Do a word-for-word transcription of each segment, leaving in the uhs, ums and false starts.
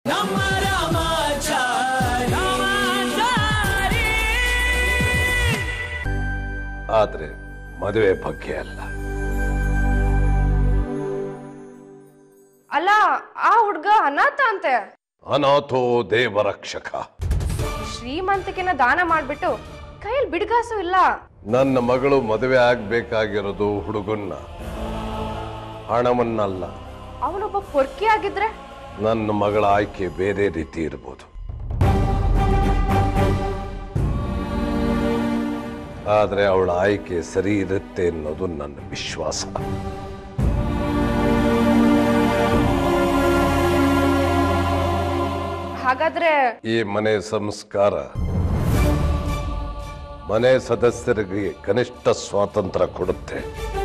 ನಮ್ಮ ರಾಮಾಚಾರಿ ಆದ್ರೆ ಮದುವೆ ಬಗ್ಗೆ ಅಲ್ಲ. ಅಲ್ಲ, ಆ ಹುಡ್ಗ ಅನಾಥ ಅಂತೆ. ಅನಾಥೋ ದೇವರಕ್ಷಕ. ಶ್ರೀಮಂತಿಕೆನ ದಾನ ಮಾಡ್ಬಿಟ್ಟು ಕೈಯಲ್ಲಿ ಬಿಡ್ಗಾಸು ಇಲ್ಲ. ನನ್ನ ಮಗಳು ಮದುವೆ ಆಗ್ಬೇಕಾಗಿರೋದು ಹುಡುಗನ್ನ, ಹಣವನ್ನಲ್ಲ. ಅವನೊಬ್ಬ ಪೊರ್ಕಿ ಆಗಿದ್ರೆ ನನ್ನ ಮಗಳ ಆಯ್ಕೆ ಬೇರೆ ರೀತಿ ಇರಬಹುದು. ಆದ್ರೆ ಅವಳ ಆಯ್ಕೆ ಸರಿ ಇರುತ್ತೆ ಅನ್ನೋದು ನನ್ನ ವಿಶ್ವಾಸ. ಹಾಗಾದ್ರೆ ಈ ಮನೆ ಸಂಸ್ಕಾರ ಮನೆ ಸದಸ್ಯರಿಗೆ ಕನಿಷ್ಠ ಸ್ವಾತಂತ್ರ್ಯ ಕೊಡುತ್ತೆ,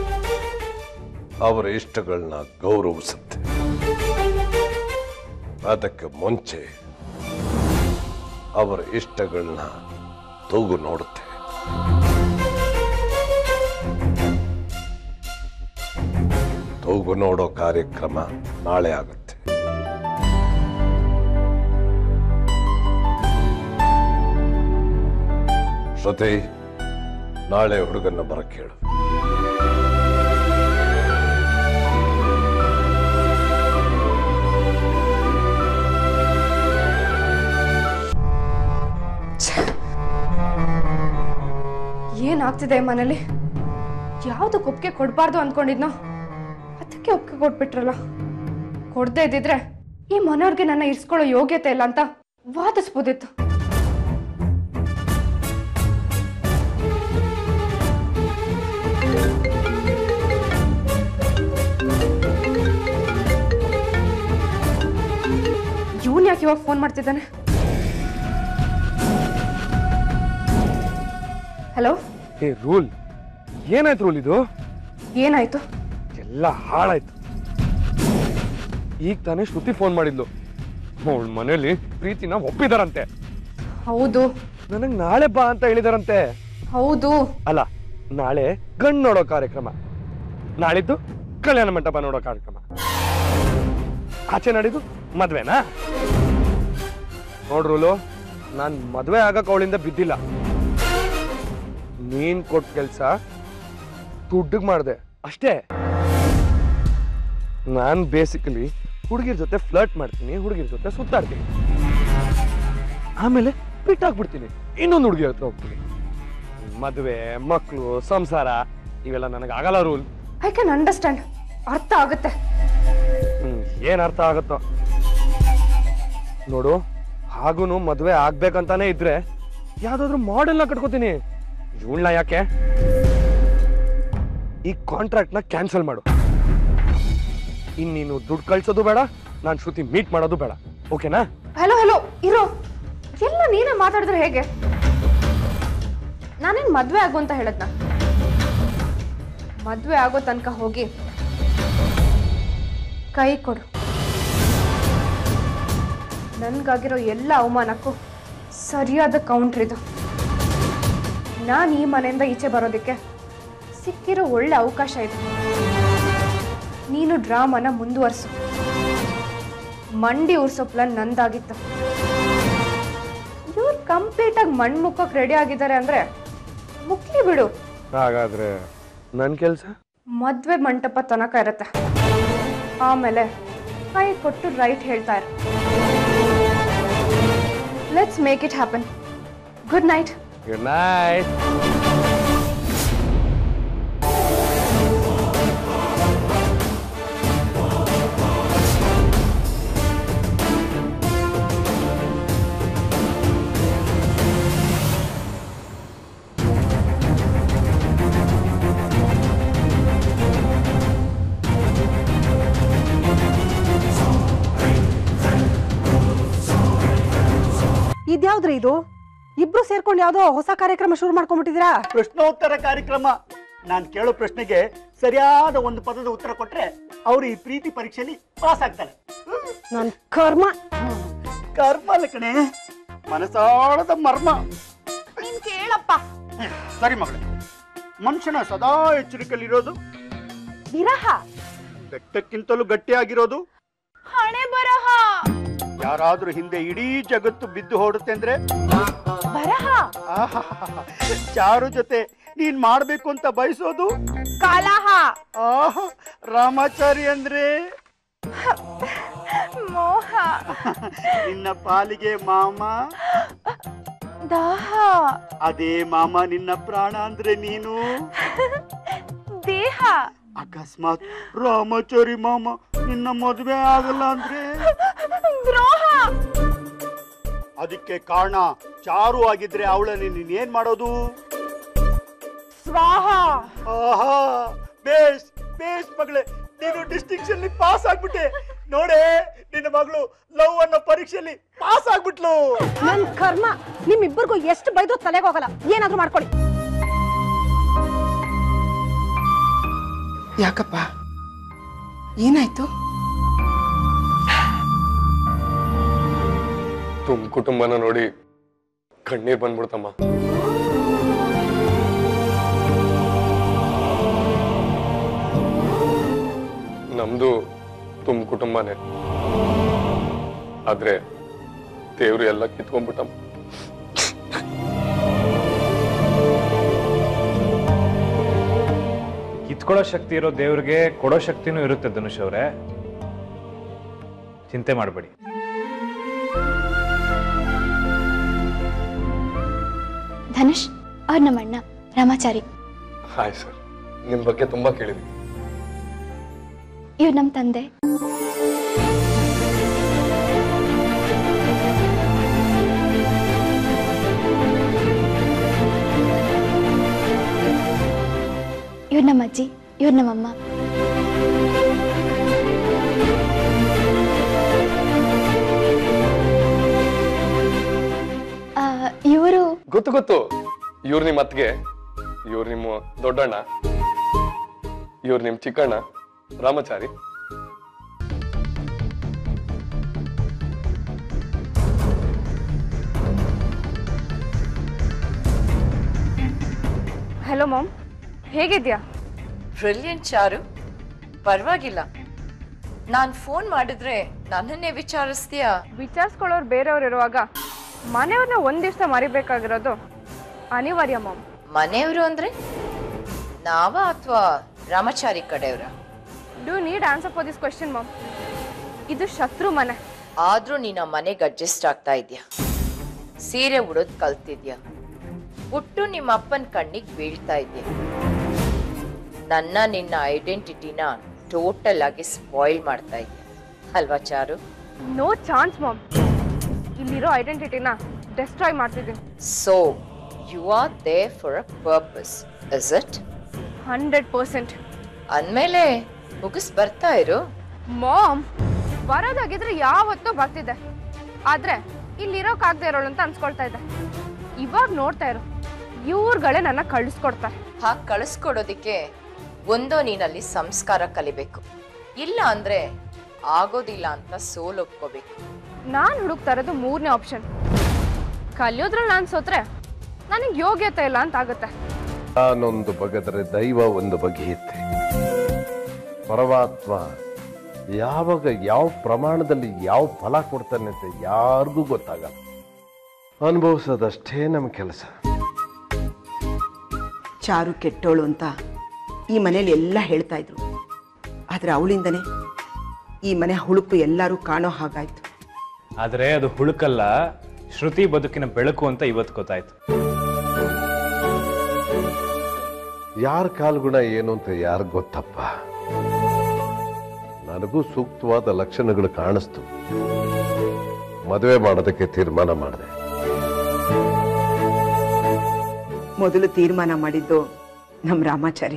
ಅವರ ಇಷ್ಟಗಳನ್ನ ಗೌರವಿಸುತ್ತೆ. ಅದಕ್ಕೆ ಮುಂಚೆ ಅವರ ಇಷ್ಟಗಳನ್ನ ತೂಗು ನೋಡುತ್ತೆ. ತೂಗು ನೋಡೋ ಕಾರ್ಯಕ್ರಮ ನಾಳೆ ಆಗುತ್ತೆ. ಶ್ರುತಿ, ನಾಳೆ ಹುಡುಗನ್ನ ಬರಕ್ಕೆ ಹೇಳು. ಏನಾಗ್ತಿದೆ ಮನೇಲಿ? ಯಾವ್ದಕ್ಕೆ ಒಪ್ಪಿಗೆ ಕೊಡ್ಬಾರ್ದು ಅನ್ಕೊಂಡಿದ್ನೋ ಅದಕ್ಕೆ ಒಪ್ಪಿಗೆ ಕೊಟ್ಬಿಟ್ರಲ್ಲ. ಕೊಡದೇ ಇದ್ದಿದ್ರೆ ಈ ಮನೆಯವ್ರಿಗೆ ನನ್ನ ಇರ್ಸ್ಕೊಳ್ಳೋ ಯೋಗ್ಯತೆ ಇಲ್ಲ ಅಂತ ವಾದಿಸ್ಬೋದಿತ್ತು. ಇವನ್ ಯಾಕೆ ಇವಾಗ ಫೋನ್ ಮಾಡ್ತಿದ್ದಾನೆ? ಹಲೋ. ಏ ರೂಲ್, ಏನಾಯ್ತು ರೂಲ್? ಇದು ಏನಾಯ್ತು? ಎಲ್ಲ ಹಾಳಾಯ್ತು. ಈಗ ತಾನೇ ಶ್ರುತಿ ಫೋನ್ ಮಾಡಿದ್ಲು, ಅವಳ ಮನೇಲಿ ಪ್ರೀತಿನ ಒಪ್ಪಿದಾರಂತೆ. ಹೌದು. ನನಗ್ ನಾಳೆ ಬಾ ಅಂತ ಹೇಳಿದಾರಂತೆ. ಹೌದು. ಅಲ್ಲ, ನಾಳೆ ಗಂಡು ನೋಡೋ ಕಾರ್ಯಕ್ರಮ, ನಾಳಿದ್ದು ಕಲ್ಯಾಣ ಮಂಟಪ ನೋಡೋ ಕಾರ್ಯಕ್ರಮ, ಆಚೆ ನಾಡಿದ್ದು ಮದ್ವೆನಾ? ನೋಡ್ರೂಲು, ನಾನ್ ಮದ್ವೆ ಆಗಕ್ ಅವಳಿಂದ ಬಿದ್ದಿಲ್ಲ. ನೀನ್ ಕೊಟ್ಟ ಕೆಲ್ಸ ದುಡ್ಡಿಗೆ ಮಾಡಿದೆ ಅಷ್ಟೇ. ನಾನ್ ಬೇಸಿಕಲಿ ಹುಡುಗಿರ್ ಜೊತೆ ಫ್ಲರ್ಟ್ ಮಾಡ್ತೀನಿ, ಹುಡುಗಿರ್ ಜೊತೆ ಸುತ್ತಾಡ್ತೀನಿ, ಆಮೇಲೆ ಬಿಟ್ಟಾಕ್ಬಿಡ್ತೀನಿ, ಇನ್ನೊಂದು ಹುಡುಗಿ ಹತ್ರ ಹೋಗ್ತೀನಿ. ಮದುವೆ, ಮಕ್ಕಳು, ಸಂಸಾರ ಇವೆಲ್ಲ ನನಗೆ ಆಗಲ್ಲ ರೂಲ್. ಐ ಕ್ಯಾನ್ ಅಂಡರ್ಸ್ಟ್ಯಾಂಡ್, ಅರ್ಥ ಆಗುತ್ತೆ. ಹ್ಮ್ ಏನ್ ಅರ್ಥ ಆಗುತ್ತೋ ನೋಡು. ಹಾಗೂನು ಮದ್ವೆ ಆಗ್ಬೇಕಂತಾನೆ ಇದ್ರೆ ಯಾವ್ದಾದ್ರು ಮಾಡೆಲ್ನ ಕಟ್ಕೋತೀನಿ. ಇವಳನ್ನ ಯಾಕೆ? ಈ ಕಾಂಟ್ರಾಕ್ಟ್ ನ ಕ್ಯಾನ್ಸಲ್ ಮಾಡು. ಇನ್ನೀನು ದುಡ್ಡು ಕಳ್ಸೋದು ಬೇಡ, ನಾನ್ ಶ್ರುತಿ ಮೀಟ್ ಮಾಡೋದು ಬೇಡ, ಓಕೆನಾ? ಹಲೋ ಹಲೋ ಇರೋ, ಎಲ್ಲ ನೀನೇ ಮಾತಾಡಿದ್ರೆ ಹೇಗೆ? ನಾನೇನ್ ಮದ್ವೆ ಆಗು ಅಂತ ಹೇಳದ್ನ? ಮದ್ವೆ ಆಗೋ ತನಕ ಹೋಗಿ ಕೈ ಕೊಡು. ನನ್ಗಾಗಿರೋ ಎಲ್ಲ ಅವಮಾನಕ್ಕೂ ಸರಿಯಾದ ಕೌಂಟ್ರ್ ಇದು. ನಾನು ಈ ಮನೆಯಿಂದ ಈಚೆ ಬರೋದಕ್ಕೆ ಸಿಕ್ಕಿರೋ ಒಳ್ಳೆ ಅವಕಾಶ ಇದೆ. ನೀನು ಡ್ರಾಮಾನ ಮುಂದುವರಿಸು. ಮಂಡಿ ಉರ್ಸೋ ಪ್ಲಾನ್ ನಂದಾಗಿತ್ತು. ಇವ್ರು ಕಂಪ್ಲೀಟ್ ಆಗಿ ಮಣ್ಣು ಮುಕ್ಕಕ್ಕೆ ರೆಡಿ ಆಗಿದ್ದಾರೆ ಅಂದ್ರೆ ಮುಕ್ಲಿ ಬಿಡು. ಹಾಗಾದ್ರೆ ನನ್ ಕೆಲ್ಸ ಮದ್ವೆ ಮಂಟಪ ತನಕ ಇರುತ್ತೆ, ಆಮೇಲೆ ಕೈ ಕೊಟ್ಟು ರೈಟ್ ಹೇಳ್ತಾ ಇರು. Let's make it happen. Good night. Good night. ಇದ್ಯಾವ್ದ್ರಿ ಇದು? ಇಬ್ರು ಸೇರ್ಕೊಂಡು ಯಾವ್ದೋ ಹೊಸ ಕಾರ್ಯಕ್ರಮ ಶುರು ಮಾಡ್ಕೊಂಡ್ಬಿಟ್ಟಿದ್ದೀರಾ? ಪ್ರಶ್ನೋತ್ತರ ಕಾರ್ಯಕ್ರಮ. ನಾನ್ ಕೇಳೋ ಪ್ರಶ್ನೆಗೆ ಸರಿಯಾದ ಒಂದು ಪದದ ಉತ್ತರ ಕೊಟ್ರೆ ಅವ್ರು ಈ ಪ್ರೀತಿ ಪರೀಕ್ಷೆಯಲ್ಲಿ ಪಾಸ್ ಆಗ್ತಾರೆ. ನನ್ ಕರ್ಮ. ಕರ್ಮ ಅಲ್ಲ ಕಣೆ, ಮನಸಾಳದ ಮರ್ಮ. ನೀನ್ ಕೇಳಪ್ಪ. ಸರಿ ಮಗಳೇ, ಮನುಷ್ಯನ ಸದಾ ಎಚ್ಚರಿಕೆಯಲ್ಲಿರೋದು ವಿರಹ, ಬೆಟ್ಟಕ್ಕಿಂತಲೂ ಗಟ್ಟಿಯಾಗಿರೋದು ಹಣೆ ಬರಹ. ಯಾರಾದ್ರೂ ಹಿಂದೆ ಇಡೀ ಜಗತ್ತು ಬಿದ್ದು ಹೊಡುತ್ತೆ ಅಂದ್ರೆ ಬರಹ ಆಹಾಹಾಹಾ. ಚಾರು ಜೊತೆ ನೀನ್ ಮಾಡ್ಬೇಕು ಅಂತ ಬಯಸೋದು ಕಲಹ ಆಹಾ ರಾಮಾಚಾರಿ ಅಂದ್ರೆ ಮೋಹ ನಿನ್ನ ಪಾಲಿಗೆ ಮಾಮ ದಾಹ ಅದೇ ಮಾಮ ನಿನ್ನ ಪ್ರಾಣ ಅಂದ್ರೆ ನೀನು ದೇಹ ಅಕಸ್ಮಾತ್ ರಾಮಾಚಾರಿ ಮಾಮ ನಿನ್ನ ಮದುವೆ ಆಗಲ್ಲ ಅಂದ್ರೆ ದ್ರೋಹ ಅದಕ್ಕೆ ಕಾರಣ ಚಾರು ಆಗಿದ್ರೆ ಅವಳನ್ನ ನೀನೇನ್ ಮಾಡೋದು ಸ್ವಾಹ ಆಹಾ ಬೇಸ್ ಬೇಸ್ ಮಗಳೇ ನೀನು ಡಿಸ್ಟಿಂಕ್ಷನ್ ಪಾಸ್ ಆಗ್ಬಿಟ್ಟೆ ನೋಡೆ ನಿನ್ನ ಮಗಳು ಲವ್ ಅನ್ನೋ ಪರೀಕ್ಷೆಯಲ್ಲಿ ಪಾಸ್ ಆಗ್ಬಿಟ್ಲು ನನ್ ಕರ್ಮ ನಿಮ್ಮಿಬ್ಬರಿಗೂ ಎಷ್ಟು ಬೈದು ತಲೆಗೆ ಹೋಗಲ್ಲ ಏನಾದ್ರೂ ಮಾಡ್ಕೊಳ್ಳಿ ಯಾಕಪ್ಪ ಏನಾಯ್ತು ತುಮ್ ಕುಟುಂಬನ ನೋಡಿ ಕಣ್ಣೀರ್ ಬಂದ್ಬಿಡ್ತಮ್ಮ. ನಮ್ದು ತುಮ್ ಕುಟುಂಬನೇ, ಆದ್ರೆ ದೇವ್ರು ಎಲ್ಲ ಕಿತ್ಕೊಂಡ್ಬಿಟ್ಟಮ್ಮ. ಕಿತ್ಕೊಳ್ಳೋ ಶಕ್ತಿ ಇರೋ ದೇವ್ರಿಗೆ ಕೊಡೋ ಶಕ್ತಿನೂ ಇರುತ್ತೆ ಧನುಷ್ ಅವರೇ, ಚಿಂತೆ ಮಾಡಬೇಡಿ. ಧನುಷ್ ಅವ್ರ ನಮ್ಮ ಅಣ್ಣ ರಾಮಾಚಾರಿ. ಹಾಯ್ ಸರ್, ನಿಮ್ ಬಗ್ಗೆ ತುಂಬಾ ಕೇಳಿದ್ವಿ. ಇವ್ರು ನಮ್ಮ ತಂದೆ. ಇವ್ರು ನಮ್ಮ ಅಜ್ಜಿ, ಇವ್ರು ನಮ್ಮಮ್ಮ. ಇವರು ಗೊತ್ತು ಗೊತ್ತು, ಇವ್ರು ನಿಮ್ಮ ಅತ್ತಿಗೆ, ಇವ್ರು ನಿಮ್ಮ ದೊಡ್ಡಣ್ಣ, ಇವ್ರು ನಿಮ್ ಚಿಕ್ಕಣ್ಣ ರಾಮಾಚಾರಿ. ಹಲೋ ಮಾಮ್, ಹೇಗಿದ್ಯಾ? ಬ್ರಿಲಿಯಂಟ್ ಚಾರು, ಪರವಾಗಿಲ್ಲ. ನಾನು ಫೋನ್ ಮಾಡಿದ್ರೆ ನನ್ನನ್ನೇ ವಿಚಾರಿಸ್ತೀಯಾ? ವಿಚಾರಿಸ್ಕೊಳ್ಳೋರು ಬೇರೆಯವ್ರು ಇರುವಾಗ ಮನೆಯವ್ರನ್ನ ಒಂದ್ ದಿವಸ ಮರಿಬೇಕಾಗಿರೋದು ಅನಿವಾರ್ಯ ಮಾಮ್. ಮನೆಯವರು ಅಂದ್ರೆ ನಾವ ಅಥವಾ ರಾಮಾಚಾರಿ ಕಡೆಯವರ? Do need answer for this question mom. ಇದು ಶತ್ರು ಮನೆ. ಆದ್ರೂ ನೀನು ಆ ಮನೆಗೆ ಅಡ್ಜಸ್ಟ್ ಆಗ್ತಾ ಇದೆಯಾ? ಸೀರೆ ಉಡೋದ್ ಕಲ್ತಿದ್ಯಾ? ಹುಟ್ಟು ನಿಮ್ಮ ಅಪ್ಪನ ಕಣ್ಣಿಗೆ ಬೀಳ್ತಾ ಇದೆಯಾ? ನನ್ನ ನಿನ್ನ ಐಡೆಂಟಿಟಿನ ಟೋಟಲ್ ಆಗಿ ಸ್ಪಾಯಿಲ್ ಮಾಡ್ತಾ ಇದೆಯಾ ಅಲ್ವಾ ಚಾರು? No chance mom. ಇಲ್ಲಿರೋ ಐಡೆಂಟಿಟಿನ ಡೆಸ್ಟ್ರಾಯ್ ಮಾಡ್ತಿದ್ದೀನಿ. So you are there for a purpose, is it? Hundred percent. ಅಂದಮೇಲೆ ಮುಗಿಸ್ ಬರ್ತಾ ಇರು. ಮಾಮ್, ಬರೋದಾಗಿದ್ರೆ ಯಾವತ್ತೂ ಬರ್ತಿದ್ದೆ, ಆದ್ರೆ ಇಲ್ಲಿರೋಕಾಗದೆ ಇರೋಳು ಅಂತ ಅನ್ಸ್ಕೊಳ್ತಾ ಇದ್ದೆ. ಇವಾಗ ನೋಡ್ತಾ ಇರೋ ಇವ್ರುಗಳೇ ನನ್ನ ಕಳಿಸ್ಕೊಡ್ತಾರೆ. ಹಾಗೆ ಕಳಿಸ್ಕೊಡೋದಿಕ್ಕೆ ಒಂದೋ ನೀನಲ್ಲಿ ಸಂಸ್ಕಾರ ಕಲಿಬೇಕು, ಇಲ್ಲ ಅಂದ್ರೆ ಆಗೋದಿಲ್ಲ ಅಂತ ಸೋಲ್ ಒಪ್ಕೋಬೇಕು. ನಾನು ಹುಡುಕ್ತಾ ಇರೋದು ಮೂರನೇ ಆಪ್ಷನ್. ಕಲಿಯೋದ್ರಲ್ಲಿ ನಾನು ಸೋತ್ರೆ ನನಗೆ ಯೋಗ್ಯತೆ ಇಲ್ಲ ಅಂತ ಆಗುತ್ತೆ. ನಾನೊಂದು ಬಗೆದರೆ ದೈವ ಒಂದು ಬಗೆಯುತ್ತೆ. ಪರಮಾತ್ಮ ಯಾವಾಗ ಯಾವ ಪ್ರಮಾಣದಲ್ಲಿ ಯಾವ ಫಲ ಕೊಡ್ತಾನೆ ಅಂತ ಯಾರಿಗೂ ಗೊತ್ತಾಗಲ್ಲ. ಅನುಭವಿಸೋದಷ್ಟೇ ನಮ್ಮ ಕೆಲಸ. ಚಾರು ಕೆಟ್ಟೋಳು ಅಂತ ಈ ಮನೇಲಿ ಎಲ್ಲ ಹೇಳ್ತಾ ಇದ್ರು, ಆದ್ರೆ ಅವಳಿಂದನೇ ಈ ಮನೆ ಹುಳುಕು ಎಲ್ಲರೂ ಕಾಣೋ ಹಾಗಾಯ್ತು. ಆದರೆ ಅದು ಹುಳುಕಲ್ಲ, ಶ್ರುತಿ ಬದುಕಿನ ಬೆಳಕು ಅಂತ ಇವತ್ತು ಗೊತ್ತಾಯ್ತು. ಯಾರ ಕಾಲ್ಗುಣ ಏನು ಅಂತ ಯಾರಿಗ್ ಗೊತ್ತಪ್ಪ. ನನಗೂ ಸೂಕ್ತವಾದ ಲಕ್ಷಣಗಳು ಕಾಣಿಸ್ತು. ಮದುವೆ ಮಾಡೋದಕ್ಕೆ ತೀರ್ಮಾನ ಮಾಡಿದೆ. ಮೊದಲು ತೀರ್ಮಾನ ಮಾಡಿದ್ದು ನಮ್ಮ ರಾಮಾಚಾರಿ.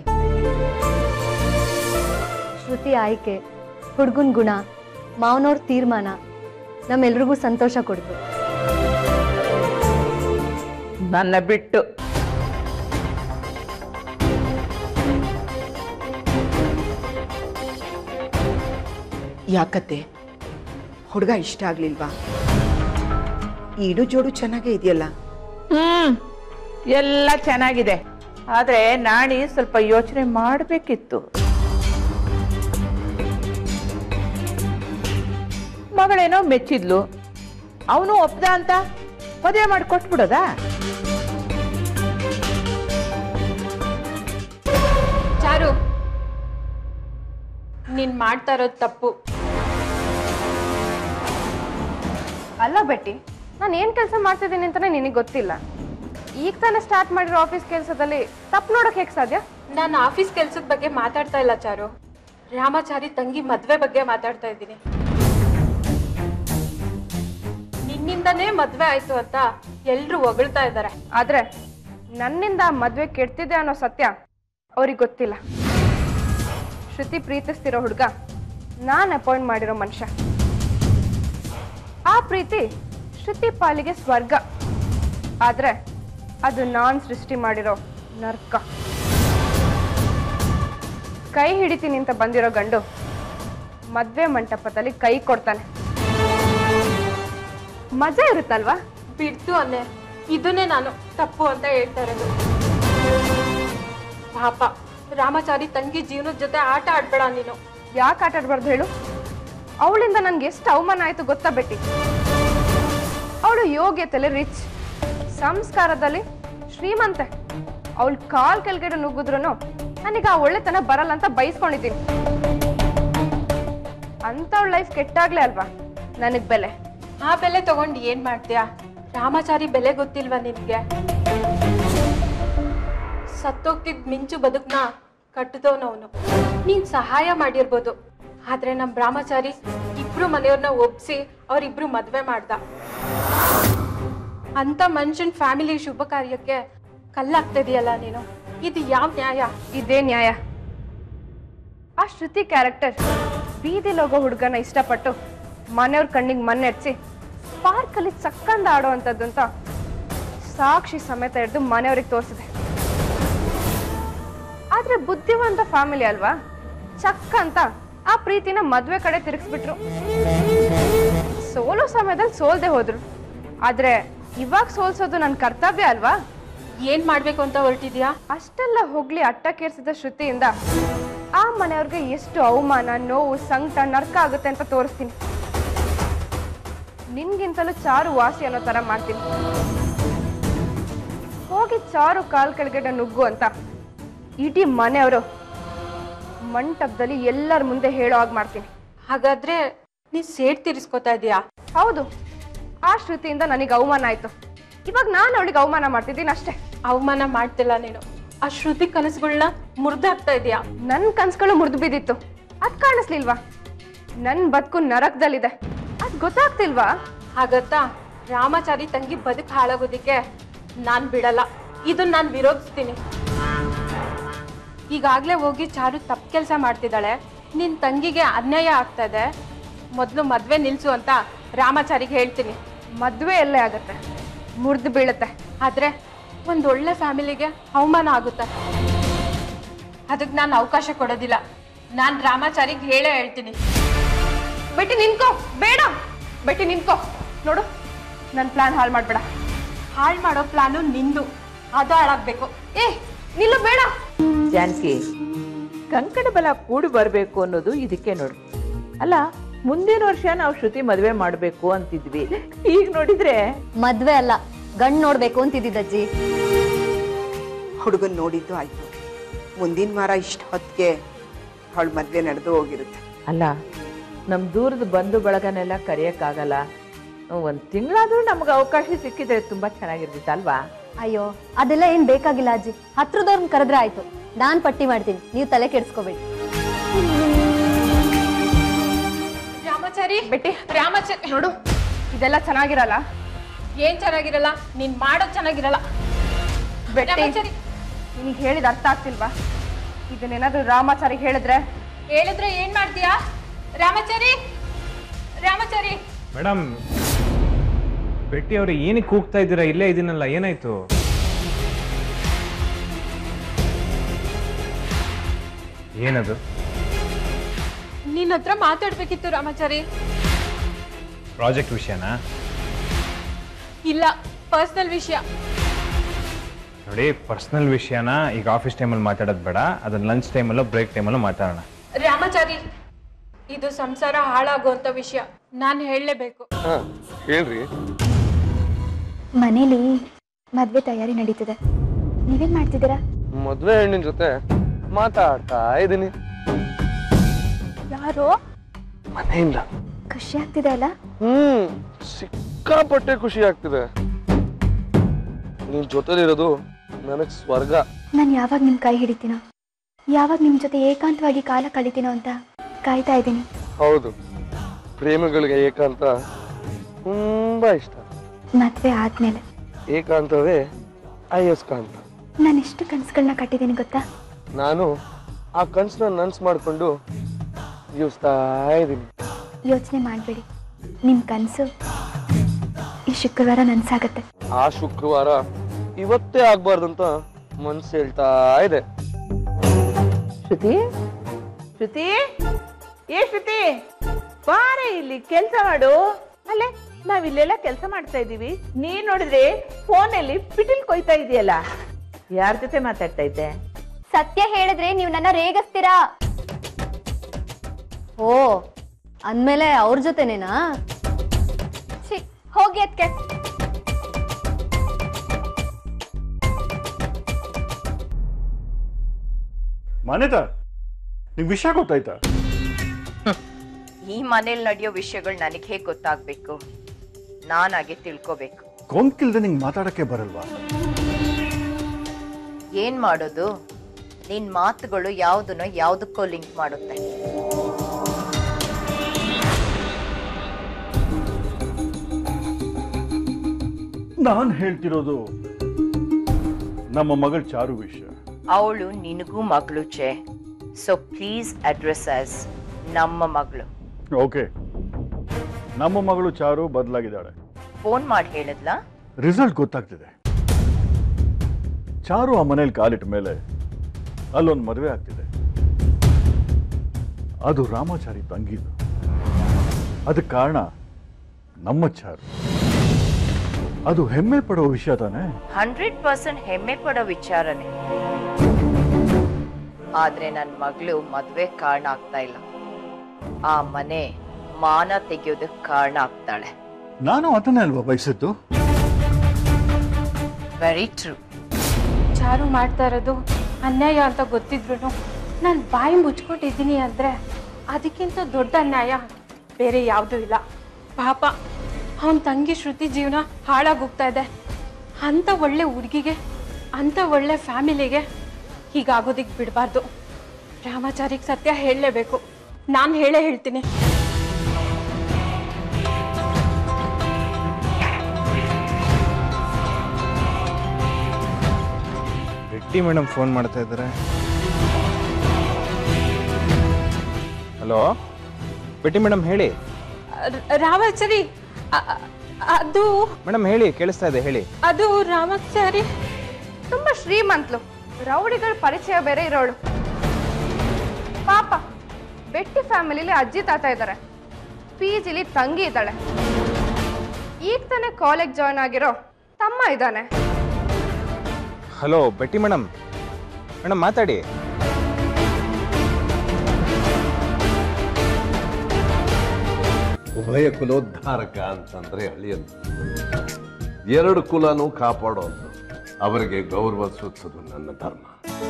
ಶ್ರುತಿ ಆಯ್ಕೆ, ಹುಡುಗನ ಗುಣ, ಮಾವನವ್ರ ತೀರ್ಮಾನ ನಮ್ಮೆಲ್ರಿಗೂ ಸಂತೋಷ ಕೊಡ್ತು. ನನ್ನ ಬಿಟ್ಟು ಯಾಕತ್ತೆ, ಹುಡುಗ ಇಷ್ಟ ಆಗ್ಲಿಲ್ವಾ? ಈಡು ಜೋಡು ಚೆನ್ನಾಗೇ ಇದೆಯಲ್ಲ. ಹ್ಮ್, ಎಲ್ಲ ಚೆನ್ನಾಗಿದೆ, ಆದ್ರೆ ನಾಣಿ ಸ್ವಲ್ಪ ಯೋಚನೆ ಮಾಡಬೇಕಿತ್ತು. ಮಗಳೇನೋ ಮೆಚ್ಚಿದ್ಲು, ಅವನು ಒಪ್ದ ಅಂತ ಮದುವೆ ಮಾಡಿ ಕೊಟ್ಬಿಡೋದಾ? ಚಾರು, ನೀನ್ ಮಾಡ್ತಾ ಇರೋದು ತಪ್ಪು. ಅಲ್ಲ ಬೆಟ್ಟಿ, ನಾನು ಏನು ಕೆಲಸ ಮಾಡ್ತಿದ್ದೀನಿ ಅಂತಾನೆ ನಿನಗೆ ಗೊತ್ತಿಲ್ಲ. ಈಗ ತಾನೇ ಸ್ಟಾರ್ಟ್ ಮಾಡಿರೋ ಆಫೀಸ್ ಕೆಲಸದಲ್ಲಿ ತಪ್ಪು ನೋಡೋಕೆ ಹೇಗೆ ಸಾಧ್ಯ? ನಾನು ಆಫೀಸ್ ಕೆಲ್ಸದ ಬಗ್ಗೆ ಮಾತಾಡ್ತಾ ಇಲ್ಲ ಚಾರು. ರಾಮಾಚಾರಿ ತಂಗಿ ಮದ್ವೆ ಬಗ್ಗೆ ಮಾತಾಡ್ತಾ ಇದ್ದೀನಿ. ನಿನ್ನಿಂದನೇ ಮದ್ವೆ ಆಯ್ತು ಅಂತ ಎಲ್ರು ಹೊಗಳ್ತಾ ಇದ್ದಾರೆ. ಆದ್ರೆ ನನ್ನಿಂದ ಮದ್ವೆ ಕೆಡ್ತಿದೆ ಅನ್ನೋ ಸತ್ಯ ಅವ್ರಿಗೆ ಗೊತ್ತಿಲ್ಲ. ಶ್ರುತಿ ಪ್ರೀತಿಸ್ತಿರೋ ಹುಡುಗ ನಾನು ಅಪಾಯಿಂಟ್ ಮಾಡಿರೋ ಮನುಷ್ಯ. ಆ ಪ್ರೀತಿ ಶ್ರುತಿ ಪಾಲಿಗೆ ಸ್ವರ್ಗ, ಆದ್ರೆ ಅದು ನಾನ್ ಸೃಷ್ಟಿ ಮಾಡಿರೋ ನರ್ಕ. ಕೈ ಹಿಡಿತೀನಿ ಅಂತ ಬಂದಿರೋ ಗಂಡು ಮದ್ವೆ ಮಂಟಪದಲ್ಲಿ ಕೈ ಕೊಡ್ತಾನೆ. ಮಜಾ ಇರುತ್ತಲ್ವಾ? ಬಿಡ್ತು ಅನ್ನೆ, ಇದನ್ನೇ ನಾನು ತಪ್ಪು ಅಂತ ಹೇಳ್ತಾ ಇರೋದು. ಪಾಪ ರಾಮಾಚಾರಿ ತಂಗಿ ಜೀವನದ ಜೊತೆ ಆಟ ಆಡ್ಬೇಡ ನೀನು. ಯಾಕೆ ಆಟ ಆಡ್ಬಾರ್ದು ಹೇಳು? ಅವಳಿಂದ ನನ್ಗೆ ಎಷ್ಟು ಅವಮಾನ ಆಯ್ತು ಗೊತ್ತಾ ಬೆಟ್ಟಿ? ಅವಳು ಯೋಗ್ಯತೆಯಲ್ಲಿ ರಿಚ್, ಸಂಸ್ಕಾರದಲ್ಲಿ ಶ್ರೀಮಂತೆ. ಅವಳು ಕಾಲ್ ಕೆಳಗಡೆ ನುಗ್ಗಿದ್ರು ನನಗೆ ಆ ಒಳ್ಳೆತನ ಬರಲ್ಲ ಅಂತ ಬಯಸ್ಕೊಂಡಿದ್ದೀನಿ. ಅಂತವಳ ಲೈಫ್ ಕೆಟ್ಟಾಗ್ಲೇ ಅಲ್ವಾ ನನಗ್ ಬೆಲೆ. ಆ ಬೆಲೆ ತಗೊಂಡು ಏನ್ ಮಾಡ್ತೀಯಾ? ರಾಮಾಚಾರಿ ಬೆಲೆ ಗೊತ್ತಿಲ್ವಾ ನಿನ್ಗೆ? ಸತ್ತೋಗ್ತಿದ್ ಮಿಂಚು ಬದುಕ್ನ ಕಟ್ಟದವನವನು. ನೀನ್ ಸಹಾಯ ಮಾಡಿರ್ಬೋದು, ಆದ್ರೆ ನಮ್ ರಾಮಾಚಾರಿ ಇಬ್ರು ಮನೆಯವ್ರನ್ನ ಒಪ್ಸಿ ಅವ್ರಿಬ್ರು ಮದ್ವೆ ಮಾಡ್ದ. ಅಂತ ಮನುಷ್ಯನ್ ಫ್ಯಾಮಿಲಿ ಶುಭ ಕಾರ್ಯಕ್ಕೆ ಕಲ್ಲಾಗ್ತಿದೆಯಲ್ಲ ನೀನು. ಇದು ಯಾವ ನ್ಯಾಯ? ಇದೇ ನ್ಯಾಯ. ಆ ಶ್ರುತಿ ಕ್ಯಾರೆಕ್ಟರ್ ಬೀದಿಲ್ ಹೋಗೋ ಹುಡುಗನ ಇಷ್ಟಪಟ್ಟು ಮನೆಯವ್ರ ಕಣ್ಣಿಗೆ ಮಣ್ಣೆಡ್ಸಿ ಪಾರ್ಕಲ್ಲಿ ಚಕ್ಕಂದ ಆಡೋ ಅಂಥದ್ದು ಅಂತ ಸಾಕ್ಷಿ ಸಮೇತ ಹಿಡಿದು ಮನೆಯವ್ರಿಗೆ ತೋರಿಸಿದೆ. ಆದ್ರೆ ಬುದ್ಧಿವಂತ ಫ್ಯಾಮಿಲಿ ಅಲ್ವಾ, ಚಕ್ಕ ಅಂತ ಆ ಪ್ರೀತಿನ ಮದ್ವೆ ಕಡೆ ತಿರುಗಿಸ್ಬಿಟ್ರು. ಸೋಲೋ ಸಮಯದಲ್ಲಿ ಸೋಲ್ದೆ ಹೋದ್ರು. ಆದ್ರೆ ಇವಾಗ ಸೋಲ್ಸೋದು ನನ್ನ ಕರ್ತವ್ಯ ಅಲ್ವಾ? ಏನ್ ಮಾಡ್ಬೇಕು ಅಂತ ಹೊರಟಿದ್ಯಾ? ಅಷ್ಟೆಲ್ಲ ಹೋಗ್ಲಿ ಅಟ್ಟಕ್ಕೇರಿಸಿದ ಶ್ರುತಿಯಿಂದ ಆ ಮನೆಯವ್ರಿಗೆ ಎಷ್ಟು ಅವಮಾನ, ನೋವು, ಸಂಕಟ, ನರ್ಕ ಆಗುತ್ತೆ ಅಂತ ತೋರಿಸ್ತೀನಿ. ನಿನ್ಗಿಂತಲೂ ಚಾರು ವಾಸಿ ಅನ್ನೋ ತರ ಮಾಡ್ತೀನಿ. ಹೋಗಿ ಚಾರು ಕಾಲ್ ಕೆಳಗಡೆ ನುಗ್ಗು ಅಂತ ಇಡೀ ಮನೆಯವರು ಮಂಟಪದಲ್ಲಿ ಎಲ್ಲರ ಮುಂದೆ ಹೇಳೋ ಹಾಗೆ ಮಾಡ್ತೀನಿ. ಹಾಗಾದ್ರೆ ನೀ ಸೇಡ್ ತೀರಿಸ್ಕೊತಾ ಇದೀಯಾ? ಹೌದು. ಆ ಶ್ರುತಿಯಿಂದ ನನಗೆ ಅವಮಾನ ಆಯ್ತು. ಇವಾಗ ನಾನು ಅವಳಿಗೆ ಅವಮಾನ ಮಾಡ್ತಿದ್ದೀನಿ ಅಷ್ಟೇ. ಅವಮಾನ ಮಾಡ್ತಿಲ್ಲ ನೀನು. ಆ ಶ್ರುತಿ ಕನಸುಗಳನ್ನ ಮುರಿದಾಕ್ತಾ ಇದೀಯಾ. ನನ್ನ ಕನಸುಗಳು ಮುರಿದು ಬಿದ್ದಿತ್ತು, ಅದ್ ಕಾಣಿಸ್ಲಿಲ್ವಾ? ನನ್ ಬದುಕು ನರಕದಲ್ಲಿದೆ, ಅದ್ ಗೊತ್ತಾಗ್ತಿಲ್ವಾ? ಹಾಗತ್ತಾ ರಾಮಾಚಾರಿ ತಂಗಿ ಬದುಕು ಹಾಳಾಗೋದಿಕ್ಕೆ ನಾನ್ ಬಿಡಲ್ಲ. ಇದನ್ನ ನಾನು ವಿರೋಧಿಸ್ತೀನಿ. ಈಗಾಗ್ಲೇ ಹೋಗಿ ಚಾರು ತಪ್ಪು ಕೆಲಸ ಮಾಡ್ತಿದ್ದಾಳೆ. ನಿನ್ ತಂಗಿಗೆ ಅನ್ಯಾಯ ಆಗ್ತಾ ಇದೆ. ಮೊದಲು ಮದ್ವೆ ನಿಲ್ಸು ಅಂತ ರಾಮಾಚಾರಿಗೆ ಹೇಳ್ತೀನಿ. ಮದ್ವೆ ಎಲ್ಲೇ ಆಗತ್ತೆ, ಮುರಿದು ಬೀಳುತ್ತೆ. ಆದ್ರೆ ಒಂದೊಳ್ಳೆ ಫ್ಯಾಮಿಲಿಗೆ ಅವಮಾನ ಆಗುತ್ತೆ. ಅದಕ್ಕೆ ನಾನು ಅವಕಾಶ ಕೊಡೋದಿಲ್ಲ. ನಾನು ರಾಮಾಚಾರಿಗೆ ಹೇಳೇ ಹೇಳ್ತೀನಿ. ಬೆಟ್ಟಿ ನಿನ್ಕೋ. ಬೇಡ ಬೆಟ್ಟಿ ನಿನ್ಕೋ. ನೋಡು, ನನ್ನ ಪ್ಲಾನ್ ಹಾಳು ಮಾಡ್ಬೇಡ. ಹಾಳು ಮಾಡೋ ಪ್ಲಾನು ನಿಂದು, ಅದು ಹಾಳಾಗ್ಬೇಕು. ಏ ನಿಲ್ಲು, ಬೇಡ. ಜಾನಕಿ, ಕಂಕಣ ಬಲ ಕೂಡಿ ಬರಬೇಕು ಅನ್ನೋದು ಇದಕ್ಕೆ ನೋಡು. ಅಲ್ಲ, ಮುಂದಿನ ವರ್ಷ ನಾವು ಶ್ರುತಿ ಮದುವೆ ಮಾಡಬೇಕು ಅಂತಿದ್ವಿ. ಈಗ ನೋಡಿದ್ರೆ ಮದ್ವೆ ಅಲ್ಲ, ಗಂಡ್ ನೋಡ್ಬೇಕು ಅಂತಿದ್ದಜ್ಜಿ. ಹುಡುಗನ್ ನೋಡಿದ್ದು ಆಯ್ತು. ಮುಂದಿನ ವಾರ ಇಷ್ಟು ಹೊತ್ತಿಗೆ ಅವಳ ಮದ್ವೆ ನಡೆದು ಹೋಗಿರುತ್ತೆ. ಅಲ್ಲ, ನಮ್ ದೂರದ ಬಂಧು ಬಳಗನೆಲ್ಲ ಕರೆಯಕ್ಕಾಗಲ್ಲ. ಒಂದ್ ತಿಂಗಳಾದ್ರೂ ನಮ್ಗೆ ಅವಕಾಶ ಸಿಕ್ಕಿದ್ರೆ ತುಂಬಾ ಚೆನ್ನಾಗಿರ್ತಿತ್ತು ಅಲ್ವಾ? ಅಯ್ಯೋ, ಅದೆಲ್ಲ ಏನ್ ಬೇಕಾಗಿಲ್ಲ ಅಜ್ಜಿ. ಹತ್ರದವ್ರನ್ನ ಕರೆದ್ರೆ ಆಯ್ತು. ನಾನ್ ಪಟ್ಟಿ ಮಾಡ್ತೀನಿ, ನೀವು ತಲೆ ಕೆಡಿಸ್ಕೋಬೇಡಿ. ರಾಮಾಚಾರಿ, ಬೆಟ್ಟಿ, ರಾಮಾಚಾರಿ ನೋಡು, ಇದೆಲ್ಲ ಚೆನ್ನಾಗಿರಲ್ಲ. ಏನ್ ಚೆನ್ನಾಗಿರಲ್ಲ? ನೀನ್ ಮಾಡೋದ್ ಚೆನ್ನಾಗಿರಲ್ಲ. ಬೆಟ್ಟಿ, ನಿನಗೆ ಹೇಳಿದ ಅರ್ಥ ಆಗ್ತಿಲ್ವಾ? ಇದನ್ನೇನಾದ್ರೂ ರಾಮಾಚಾರಿಗೆ ಹೇಳಿದ್ರೆ ಹೇಳಿದ್ರೆ ಏನ್ ಮಾಡ್ತೀಯಾ? ರಾಮಾಚಾರಿ, ರಾಮಾಚಾರಿ. ಮೇಡಮ್, ಬೆಟ್ಟಿ ಅವ್ರು ಏನಕ್ಕೆ ಕೂಗ್ತಾ ಇದ್ದೀರಾ? ಇಲ್ಲೇ ಇದೀನಲ್ಲ, ಏನಾಯ್ತು? ಏನದು? ನಿನ್ನ ಹತ್ರ ಮಾತಾಡ್ಬೇಕಿತ್ತು ರಾಮಾಚಾರಿ. ಪ್ರಾಜೆಕ್ಟ್ ವಿಷಯನಾ? ಇಲ್ಲ, ಪರ್ಸನಲ್ ವಿಷಯ. ನೋಡಿ, ಪರ್ಸನಲ್ ವಿಷಯನ ಈಗ ಆಫೀಸ್ ಟೈಮಲ್ಲಿ ಮಾತಾಡೋದು ಬೇಡ. ಅದನ್ನ ಲಂಚ್ ಟೈಮಲ್ಲೋ ಬ್ರೇಕ್ ಟೈಮಲ್ಲೋ ಮಾತಾಡೋಣ. ರಾಮಾಚಾರಿ, ಇದು ಸಂಸಾರ ಹಾಳಾಗುವಂತ ವಿಷಯ. ನಾನು ಹೇಳಲೇಬೇಕು. ಹೇಳ್ರಿ. ಮನೇಲಿ ಮದ್ವೆ ತಯಾರಿ ನಡೀತಿದೆ, ನೀವೇನ್ ಮಾಡ್ತಿದ್ದೀರಾ? ಮದ್ವೆ ಹೆಣ್ಣಿನ ಜೊತೆ ಮಾತಾಡ್ತಾ ಇದ್ದೀನಿ. ಯಾರು? ಮನೆಯಿಂದ. ಖುಷಿ ಆಗ್ತಿದೆ ಅಲ್ಲ? ಹ್ಮ್ ಸಿಕ್ಕಾಪಟ್ಟೆ ಖುಷಿ ಆಗ್ತಿದೆ. ನಿನ್ ಜೊತೆಲಿರೋದು ನನಗ್ ಸ್ವರ್ಗ. ನಾನು ಯಾವಾಗ ನಿಮ್ ಕೈ ಹಿಡಿತೀನೋ, ಯಾವಾಗ ನಿಮ್ ಜೊತೆ ಏಕಾಂತವಾಗಿ ಕಾಲ ಕಳಿತೀನೋ ಅಂತ ಕಾಯ್ತಾ ಇದ್ದೀನಿ. ಹೌದು, ಪ್ರೇಮಿಗಳಿಗೆ ಏಕಾಂತ ತುಂಬಾ ಇಷ್ಟ. ಮದ್ವೆ ಆದ್ಮೇಲೆ ಏಕಾಂತವೇ ಅಯಸ್ಕಾಂತ. ನಾನು ಎಷ್ಟು ಕನ್ಸುಗಳನ್ನ ಕಟ್ಟಿದ್ದೀನಿ ಗೊತ್ತಾ? ನಾನು ಆ ಕನ್ಸನ್ನ ನನ್ಸ್ ಮಾಡ್ಕೊಂಡು ಜೀವಿಸ್ತಾ ಇದ್ದೀನಿ. ಯೋಚನೆ ಮಾಡಬೇಡಿ, ನಿಮ್ ಕನಸು ಈ ಶುಕ್ರವಾರ ನನ್ಸಾಗತ್ತೆ. ಆ ಶುಕ್ರವಾರ ಇವತ್ತೇ ಆಗ್ಬಾರ್ದಂತ ಮನ್ಸು ಹೇಳ್ತಾ ಇದೆ. ಶ್ರುತಿ, ಶ್ರುತಿ, ಏ ಶ್ರುತಿ, ಬಾರೆ ಇಲ್ಲಿ ಕೆಲಸ ಮಾಡು. ಅಲ್ಲೇ ನಾವಿಲ್ಲೆಲ್ಲ ಕೆಲಸ ಮಾಡ್ತಾ ಇದೀವಿ, ನೀನ್ ನೋಡಿದ್ರೆ ಫೋನಲ್ಲಿ ಪಿಟಿಲ್ ಕೊಯ್ತಾ ಇದೆಯಲ್ಲ, ಯಾರ ಜೊತೆ ಮಾತಾಡ್ತಾ ಇದ್ದೆ? ಸತ್ಯ ಹೇಳಿದ್ರೆ ನೀವು ನನ್ನ ರೇಗಿಸ್ತೀರಾ? ಓ, ಅಂದ್ಮೇಲೆ ಅವ್ರ ಜೊತೆನೇನಾ? ಛೀ, ಹೋಗಿ ಅದಕ್ಕೆ. ಮಾನ್ಯತಾ, ನಿಮ್ ವಿಷಯ ಗೊತ್ತಾಯ್ತಾ? ಈ ಮನೇಲಿ ನಡೆಯೋ ವಿಷಯಗಳು ನನಗೆ ಹೇಗೆ ಗೊತ್ತಾಗ್ಬೇಕು? ನಾನಾಗೆ ತಿಳ್ಕೋಬೇಕು. ಕೊಂಕಿಲ್ದೆ ನಿಂಗೆ ಮಾತಾಡಕ್ಕೆ ಬರಲ್ವಾ? ಏನ್ ಮಾಡೋದು? ನಿನ್ ಮಾತುಗಳು ಯಾವುದನ್ನ ಯಾವುದಕ್ಕೋ ಲಿಂಕ್ ಮಾಡುತ್ತೆ. ನಾನು ಹೇಳ್ತಿರೋದು ನಮ್ಮ ಮಗಳ ಚಾರು ವಿಷಯ. ಅವಳು ನಿನಗೂ ಮಗಳು ಚೆ, ಸೊ ಪ್ಲೀಸ್ ಅಡ್ರೆಸ್ ಆಸ್ ನಮ್ಮ ಮಗಳು. ಓಕೆ, ನಮ್ಮ ಮಗಳು ಚಾರು ಬದಲಾಗಿದ್ದಾಳೆ. ಫೋನ್ ಮಾಡಿ ಹೇಳಿದ್ಲಾ? ರಿಸಲ್ಟ್ ಗೊತ್ತಾಗ್ತಿದೆ. ಚಾರು ಆ ಮನೇಲಿ ಕಾಲಿಟ್ಟ ಮೇಲೆ ಅಲ್ಲೊಂದು ಮದುವೆ ಆಗ್ತಿದೆ. ಅದು ರಾಮಾಚಾರಿ ತಂಗಿದು. ಅದಕ್ಕೆ ಕಾರಣ ನಮ್ಮ ಚಾರು. ಅದು ಹೆಮ್ಮೆ ಪಡೋ ವಿಷಯ ತಾನೆ? ಹಂಡ್ರೆಡ್ ಪರ್ಸೆಂಟ್ ಹೆಮ್ಮೆ ಪಡೋ ವಿಚಾರನೆ. ಆದ್ರೆ ನನ್ನ ಮಗಳು ಮದ್ವೆ ಕಾರಣ ಆಗ್ತಾ ಇಲ್ಲ, ಆ ಮನೆ ಮಾನ ತೆಗೆಯೋದಕ್ಕೆ ಕಾರಣ ಆಗ್ತಾಳೆ. ನಾನು ಅದನ್ನೇ ಅಲ್ವಾ ಬಯಸಿದ್ದು? Very true. ಚಾರು ಮಾಡ್ತಾ ಇರೋದು ಅನ್ಯಾಯ ಅಂತ ಗೊತ್ತಿದ್ರು ನಾನು ಬಾಯಿ ಮುಚ್ಕೊಂಡಿದ್ದೀನಿ ಅಂದ್ರೆ ಅದಕ್ಕಿಂತ ದೊಡ್ಡ ಅನ್ಯಾಯ ಬೇರೆ ಯಾವುದೂ ಇಲ್ಲ. ಪಾಪ ಅವನ ತಂಗಿ ಶ್ರುತಿ ಜೀವನ ಹಾಳಾಗೋಗ್ತಾ ಇದೆ. ಅಂಥ ಒಳ್ಳೆ ಹುಡುಗಿಗೆ, ಅಂಥ ಒಳ್ಳೆ ಫ್ಯಾಮಿಲಿಗೆ ಹೀಗಾಗೋದಿಕ್ಕೆ ಬಿಡಬಾರ್ದು. ರಾಮಾಚಾರಿಗೆ ಸತ್ಯ ಹೇಳಲೇಬೇಕು. ನಾನು ಹೇಳೇ ಹೇಳ್ತೀನಿ. ಬೆಟ್ಟಿ ಮೇಡಮ್ ಫೋನ್ ಮಾಡ್ತಾ ಇದ್ದಾರೆ. ಹಲೋ ಬೆಟ್ಟಿ ಮೇಡಮ್ ಹೇಳಿ. ರಾಮಾಚಾರಿ, ಅದು ಮೇಡಮ್ ಹೇಳಿ, ಕೇಳಿಸ್ತಾ ಇದೆ ಹೇಳಿ. ಅದು ರಾಮಾಚಾರಿ ತುಂಬಾ ಶ್ರೀಮಂತಲು, ರೌಡಿಗಳ ಪರಿಚಯ ಬೇರೆ ಇರೋಳು. ಪಾಪ ಬೆಟ್ಟಿ ಫ್ಯಾಮಿಲಿಲಿ ಅಜ್ಜಿ ತಾತ ಇದ್ದಾರೆ, ಪಿ ಜಿಲಿ ತಂಗಿ ಇದ್ದಾಳೆ, ಈಗ ತಾನೇ ಕಾಲೇಜ್ ಜಾಯ್ನ್ ಆಗಿರೋ ತಮ್ಮ ಇದ್ದಾನೆ. ಹಲೋ ಬೆಟ್ಟಿ ಮೇಡಮ್, ಮೇಡಮ್ ಮಾತಾಡಿ. ಉಭಯ ಕುಲೋದ್ಧಾರಕ ಅಂತಂದ್ರೆ ಅಳಿಯದು. ಎರಡು ಕುಲನೂ ಕಾಪಾಡೋದು, ಅವರಿಗೆ ಗೌರವ ಸೂಚಿಸೋದು ನನ್ನ ಧರ್ಮ.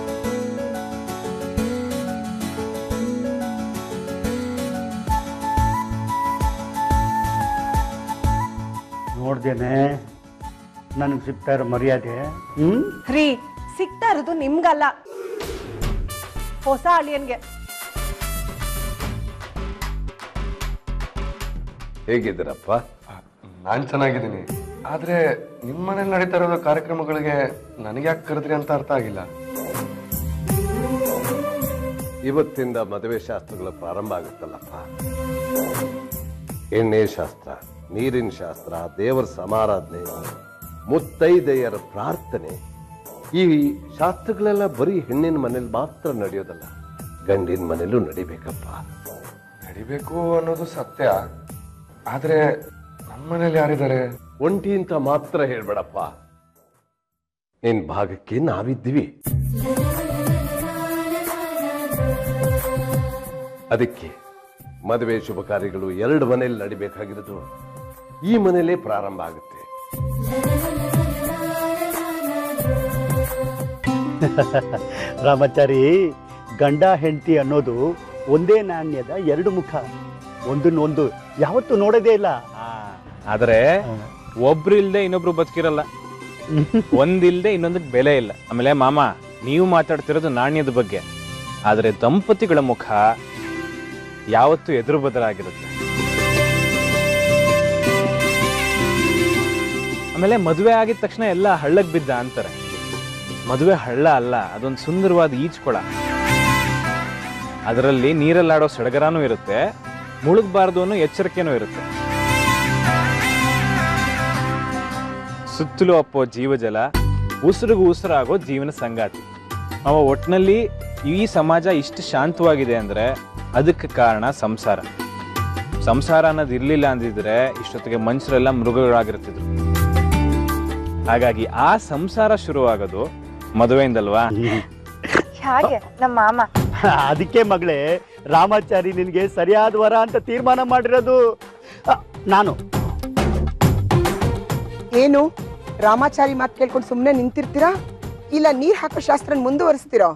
ನೋಡ್ದೇನೆ ನನಗೆ ಸಿಗ್ತಾ ಇರೋ ಮರ್ಯಾದೆ. ಹ್ಮ್ ರೀ, ಸಿಗ್ತಾ ಇರೋದು ನಿಮ್ಗಲ್ಲ, ಹೊಸ ಅಳಿಯನ್ಗೆ. ಹೇಗಿದ್ದೀರಪ್ಪ? ನಾನ್ ಚೆನ್ನಾಗಿದ್ದೀನಿ. ಆದ್ರೆ ನಿಮ್ಮ ಮನೇಲಿ ನಡೀತಾ ಇರೋ ಕಾರ್ಯಕ್ರಮಗಳಿಗೆ ನನಗೆ ಯಾಕೆ ಕರೆದ್ರಿ ಅಂತ ಅರ್ಥ ಆಗಿಲ್ಲ. ಇವತ್ತಿಂದ ಮದುವೆ ಶಾಸ್ತ್ರಗಳು ಪ್ರಾರಂಭ ಆಗುತ್ತಲ್ಲಪ್ಪ. ಎಣ್ಣೆ ಶಾಸ್ತ್ರ, ನೀರಿನ ಶಾಸ್ತ್ರ, ದೇವರ ಸಮಾರಾಧನೆ, ಮುತ್ತೈದೆಯರ ಪ್ರಾರ್ಥನೆ, ಈ ಶಾಸ್ತ್ರಗಳೆಲ್ಲ ಬರೀ ಹೆಣ್ಣಿನ ಮನೇಲಿ ಮಾತ್ರ ನಡೆಯೋದಲ್ಲ, ಗಂಡಿನ ಮನೇಲೂ ನಡಿಬೇಕಪ್ಪ. ನಡಿಬೇಕು ಅನ್ನೋದು ಸತ್ಯ. ಆದ್ರೆ ನಮ್ಮ ಮನೇಲಿ ಯಾರಿದ್ದಾರೆ? ಒಂಟಿ ಅಂತ ಮಾತ್ರ ಹೇಳ್ಬೇಡಪ್ಪ. ನಿನ್ ಭಾಗಕ್ಕೆ ನಾವಿದ್ವಿ. ಅದಕ್ಕೆ ಮದುವೆ ಶುಭ ಕಾರ್ಯಗಳು ಎರಡು ಮನೆಯಲ್ಲಿ ನಡಿಬೇಕಾಗಿರೋದು ಈ ಮನೇಲೇ ಪ್ರಾರಂಭ ಆಗುತ್ತೆ. ರಾಮಾಚಾರಿ, ಗಂಡ ಹೆಂಡತಿ ಅನ್ನೋದು ಒಂದೇ ನಾಣ್ಯದ ಎರಡು ಮುಖ, ಒಂದನ್ನೊಂದು ಯಾವತ್ತೂ ನೋಡೋದೇ ಇಲ್ಲ. ಆದ್ರೆ ಒಬ್ರು ಇಲ್ದೆ ಇನ್ನೊಬ್ರು ಬದುಕಿರಲ್ಲ, ಒಂದಿಲ್ದೆ ಇನ್ನೊಂದಕ್ಕೆ ಬೆಲೆ ಇಲ್ಲ. ಆಮೇಲೆ ಮಾಮ, ನೀವು ಮಾತಾಡ್ತಿರೋದು ನಾಣ್ಯದ ಬಗ್ಗೆ, ಆದ್ರೆ ದಂಪತಿಗಳ ಮುಖ ಯಾವತ್ತೂ ಎದುರು ಬದಲಾಗಿರುತ್ತೆ. ಆಮೇಲೆ ಮದುವೆ ಆಗಿದ ತಕ್ಷಣ ಎಲ್ಲ ಹಳ್ಳಕ್ ಬಿದ್ದ ಅಂತಾರೆ. ಮದುವೆ ಹಳ್ಳ ಅಲ್ಲ, ಅದೊಂದು ಸುಂದರವಾದ ಈಜ್ಕೊಳ. ಅದರಲ್ಲಿ ನೀರಲ್ಲಾಡೋ ಸಡಗರನೂ ಇರುತ್ತೆ, ಮುಳುಗಬಾರ್ದು ಅನ್ನೋ ಎಚ್ಚರಿಕೆನೂ ಇರುತ್ತೆ. ಸುತ್ತಲೂ ಅಪ್ಪೋ ಜೀವಜಲ, ಉಸಿರಿಗೂ ಉಸಿರಾಗೋ ಜೀವನ ಸಂಗಾತಿ. ಅವ ಒಟ್ಟಿನಲ್ಲಿ ಈ ಸಮಾಜ ಇಷ್ಟು ಶಾಂತವಾಗಿದೆ ಅಂದ್ರೆ ಅದಕ್ಕೆ ಕಾರಣ ಸಂಸಾರ. ಸಂಸಾರ ಅನ್ನೋದು ಇರ್ಲಿಲ್ಲ ಅಂದಿದ್ರೆ ಇಷ್ಟೊತ್ತಿಗೆ ಮನುಷ್ಯರೆಲ್ಲ ಮೃಗಗಳಾಗಿರ್ತಿದ್ರು. ಹಾಗಾಗಿ ಆ ಸಂಸಾರ ಶುರುವಾಗೋದು ಮದುವೆಯಿಂದಲ್ವಾ? ಹಾಗೆ ನಮ್ಮ ಮಾಮ. ಅದಕ್ಕೆ ಮಗಳೇ, ರಾಮಾಚಾರಿ ನಿನ್ಗೆ ಸರಿಯಾದ ವರ ಅಂತ ತೀರ್ಮಾನ ಮಾಡಿರೋದು ನಾನು. ಏನು ರಾಮಾಚಾರಿ ಮಾತು ಕೇಳ್ಕೊಂಡು ಸುಮ್ಮನೆ ನಿಂತಿರ್ತೀರಾ, ಇಲ್ಲ ನೀರ್ ಹಾಕೋ ಶಾಸ್ತ್ರ ಮುಂದುವರಿಸ್ತೀರಾ?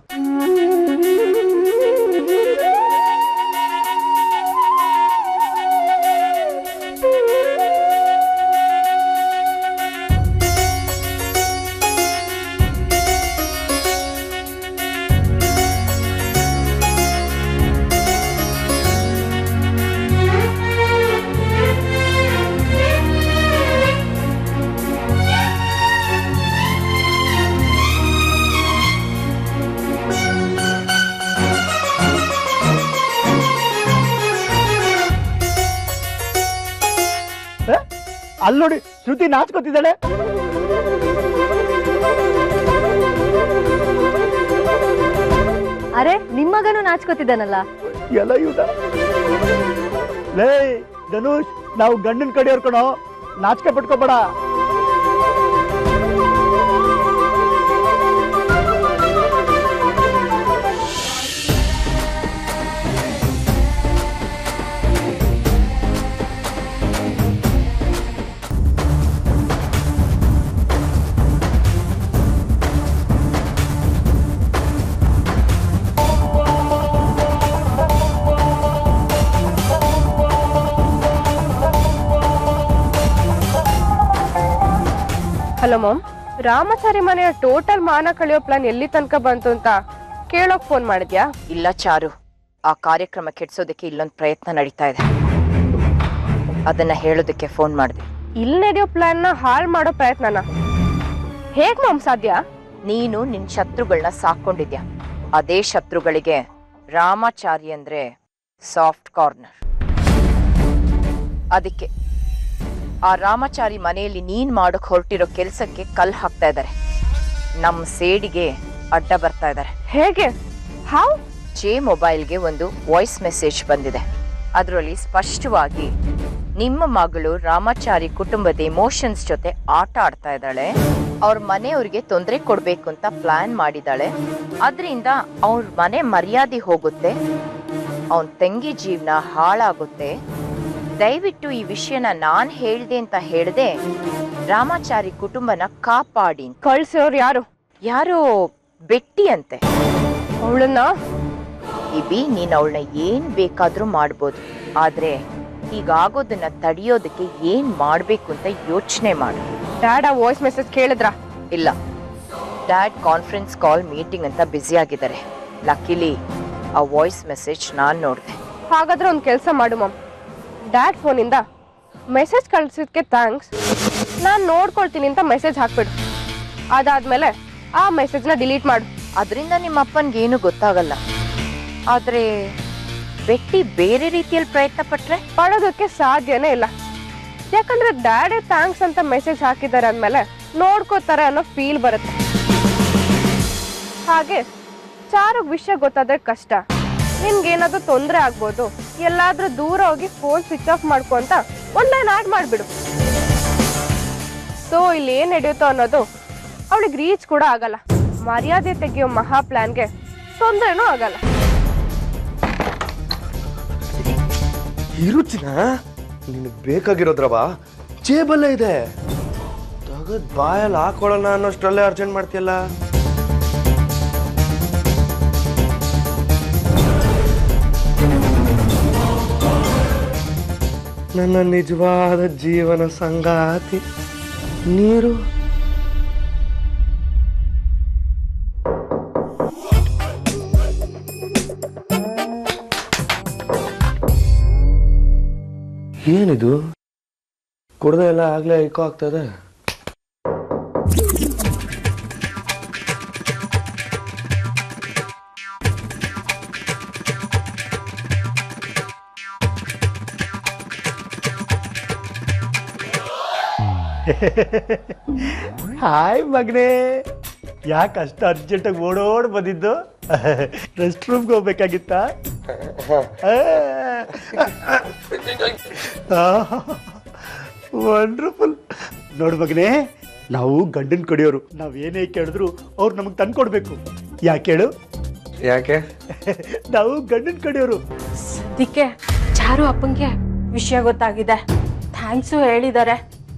ಅಲ್ಲಿ ನೋಡಿ, ಶ್ರುತಿ ನಾಚ್ಕೋತಿದ್ದಾಳೆ. ಅರೆ, ನಿಮ್ಮಗನು ನಾಚ್ಕೋತಿದ್ದಾನಲ್ಲ. ಎಲ್ಲ ಇವ್ದ ಲೇ ಧನುಷ್, ನಾವು ಗಂಡನ ಕಡೆಯವ್ರ ಕಣೋ, ನಾಚಿಕೆ ಪಟ್ಕೋಬೇಡ. ಹಲೋ ಮಾಮ್, ರಾಮಾಚಾರಿ ಮನೆಯ ಟೋಟಲ್ ಮಾನ ಕಳೆಯೋ ಪ್ಲಾನ್ ಎಲ್ಲಿ ತನಕ ಬಂತು ಅಂತ ಕೇಳೋಕ್ ಫೋನ್ ಮಾಡಿದ್ಯಾ? ಇಲ್ಲ ಚಾರು, ಆ ಕಾರ್ಯಕ್ರಮ ಕೆಡ್ಸೋದಕ್ಕೆ ಇಲ್ಲೊಂದು ಪ್ರಯತ್ನ ನಡೀತಾ ಇದೆ, ಅದನ್ನ ಹೇಳೋದಕ್ಕೆ ಫೋನ್ ಮಾಡಿದೆ. ಇಲ್ಲಿ ನಡೆಯೋ ಪ್ಲಾನ್ ನ ಹಾಳು ಮಾಡೋ ಪ್ರಯತ್ನನ ಹೇಗ್ ಮಾಮ್ ಸಾಧ್ಯ? ನೀನು ನಿನ್ ಶತ್ರುಗಳನ್ನ ಸಾಕೊಂಡಿದ್ಯಾ, ಅದೇ ಶತ್ರುಗಳಿಗೆ ರಾಮಾಚಾರಿ ಅಂದ್ರೆ ಸಾಫ್ಟ್ ಕಾರ್ನರ್. ಅದಕ್ಕೆ ಆ ರಾಮಾಚಾರಿ ಮನೆಯಲ್ಲಿ ನೀನ್ ಮಾಡೋಕ್ ಹೊರಟಿರೋ ಕೆಲ್ಸಕ್ಕೆ ಕಲ್ ಹಾಕ್ತಾ ಇದ್ದಾರೆ, ನಮ್ ಸೇಡಿಗೆ ಅಡ್ಡ ಬರ್ತಾ ಇದ್ದಾರೆ. ಹೇಗೆ? ಹೌ? ಜೆ ಮೊಬೈಲ್ಗೆ ಒಂದು ವಾಯ್ಸ್ ಮೆಸೇಜ್ ಬಂದಿದೆ. ಅದರಲ್ಲಿ ಸ್ಪಷ್ಟವಾಗಿ ನಿಮ್ಮ ಮಗಳು ರಾಮಾಚಾರಿ ಕುಟುಂಬದ ಇಮೋಷನ್ಸ್ ಜೊತೆ ಆಟ ಆಡ್ತಾ ಇದ್ದಾಳೆ, ಅವ್ರ ಮನೆಯವ್ರಿಗೆ ತೊಂದರೆ ಕೊಡ್ಬೇಕು ಅಂತ ಪ್ಲಾನ್ ಮಾಡಿದಾಳೆ, ಅದರಿಂದ ಅವ್ರ ಮನೆ ಮರ್ಯಾದೆ ಹೋಗುತ್ತೆ, ಅವನ್ ತಂಗಿ ಜೀವನ ಹಾಳಾಗುತ್ತೆ. ದಯವಿಟ್ಟು ಈ ವಿಷಯನ ನಾನ್ ಹೇಳ್ದೆ ಅಂತ ಹೇಳ್ದೆ ರಾಮಾಚಾರಿ ಕುಟುಂಬನ ಕಾಪಾಡಿ. ಕಳ್ಸೋರು ಯಾರು? ಯಾರೋ ಬೆಟ್ಟಿ ಅಂತೆ. ಅವಳನ್ನ ಇಬಿ ನೀನ್ ಅವಳನ್ನ ಏನ್ ಬೇಕಾದ್ರೂ ಮಾಡ್ಬೋದು, ಆದ್ರೆ ಹೀಗಾಗೋದನ್ನ ತಡಿಯೋದಕ್ಕೆ ಏನ್ ಮಾಡ್ಬೇಕು ಅಂತ ಯೋಚನೆ ಮಾಡು. ಡ್ಯಾಡ್ ಆ ವಾಯ್ಸ್ ಮೆಸೇಜ್ ಕೇಳಿದ್ರ? ಇಲ್ಲ, ಡ್ಯಾಡ್ ಕಾನ್ಫರೆನ್ಸ್ ಕಾಲ್ ಮೀಟಿಂಗ್ ಅಂತ ಬ್ಯುಸಿ ಆಗಿದ್ದಾರೆ. ಲಕ್ಕಿಲಿ ಆ ವಾಯ್ಸ್ ಮೆಸೇಜ್ ನಾನ್ ನೋಡ್ದೆ. ಹಾಗಾದ್ರೆ ಒಂದ್ ಕೆಲ್ಸ ಮಾಡು ಮಾಮ್, ಡ್ಯಾಡ್ ಫೋನಿಂದ ಮೆಸೇಜ್ ಕಳ್ಸಿದ್ಕೆ ಥ್ಯಾಂಕ್ಸ್, ನಾನ್ ನೋಡ್ಕೊಳ್ತೀನಿ ಅಂತ ಮೆಸೇಜ್ ಹಾಕ್ಬಿಡು. ಅದಾದ್ಮೇಲೆ ಆ ಮೆಸೇಜ್ನ ಡಿಲೀಟ್ ಮಾಡು. ಅದರಿಂದ ನಿಮ್ಮ ಅಪ್ಪನ್ಗೆ ಏನು ಗೊತ್ತಾಗಲ್ಲ. ಆದ್ರೆ ಬೆಟ್ಟಿ ಬೇರೆ ರೀತಿಯಲ್ಲಿ ಪ್ರಯತ್ನ ಪಟ್ರೆ ಪಡೋದಕ್ಕೆ ಸಾಧ್ಯನೇ ಇಲ್ಲ. ಯಾಕಂದ್ರೆ ಡ್ಯಾಡೇ ಥ್ಯಾಂಕ್ಸ್ ಅಂತ ಮೆಸೇಜ್ ಹಾಕಿದ್ದಾರೆ ಅಂದ್ಮೇಲೆ ನೋಡ್ಕೋತಾರೆ ಅನ್ನೋ ಫೀಲ್ ಬರುತ್ತೆ. ಹಾಗೆ ಚಾರುಗ್ ವಿಷಯ ಗೊತ್ತಾದ್ರೆ ಕಷ್ಟ, ನಿನ್ಗೇನಾದ್ರೂ ತೊಂದರೆ ಆಗ್ಬೋದು, ಎಲ್ಲಾದ್ರೂ ದೂರ ಹೋಗಿ ಫೋನ್ ಸ್ವಿಚ್ ಆಫ್ ಮಾಡ್ಕೊ ಅಂತ ಒಂದ್ ಆಡ್ ಮಾಡ್ಬಿಡು. ಸೊ ಇಲ್ಲಿ ಏನ್ ನಡೆಯುತ್ತೋ ಅನ್ನೋದು ಅವಳಿಗೆ ರೀಚ್ ಕೂಡ ಆಗಲ್ಲ. ಮರ್ಯಾದೆ ತೆಗೆಯೋ ಮಹಾ ಪ್ಲಾನ್ಗೆ ತೊಂದರೆನೂ ಆಗಲ್ಲ. ಇರುಚಿನ ನಿನಗೆ ಬೇಕಾಗಿರೋದ್ರವ ಜೇಬಲ್ಲೇ ಇದೆ. ತಗದ್ ಬಾಯಲ್ಲಿ ಹಾಕೊಳ್ಳೋಣ ಅನ್ನೋಷ್ಟರಲ್ಲೇ ಅರ್ಜೆಂಟ್ ಮಾಡ್ತೀಯಲ್ಲ. ನನ್ನ ನಿಜವಾದ ಜೀವನ ಸಂಗಾತಿ ನೀರು. ಏನಿದು ಕುಡ್ದೆ ಎಲ್ಲ ಆಗ್ಲೇ ಇಕೋ ಆಗ್ತದೆ. ಹಾಯ್ ಮಗನೇ, ಯಾಕೆ ಅಷ್ಟು ಅರ್ಜೆಂಟಾಗಿ ಓಡೋಡ್ ಬಂದಿದ್ದು? ರೆಸ್ಟ್ ರೂಮ್ಗೆ ಹೋಗ್ಬೇಕಾಗಿತ್ತ? ವಂಡರ್ಫುಲ್. ನೋಡು ಮಗನೇ, ನಾವು ಗಂಡನ್ ಕಡಿಯೋರು, ನಾವೇನೇ ಕೇಳಿದ್ರು ಅವ್ರು ನಮಗೆ ತಂದ್ಕೊಡ್ಬೇಕು. ಯಾಕೆ ಹೇಳು? ಯಾಕೆ? ನಾವು ಗಂಡನ್ ಕಡಿಯೋರು. ಅದಕ್ಕೆ ಚಾರು ಅಪ್ಪಂಗೆ ವಿಷಯ ಗೊತ್ತಾಗಿದೆ, ಥ್ಯಾಂಕ್ಸು ಹೇಳಿದ್ದಾರೆ.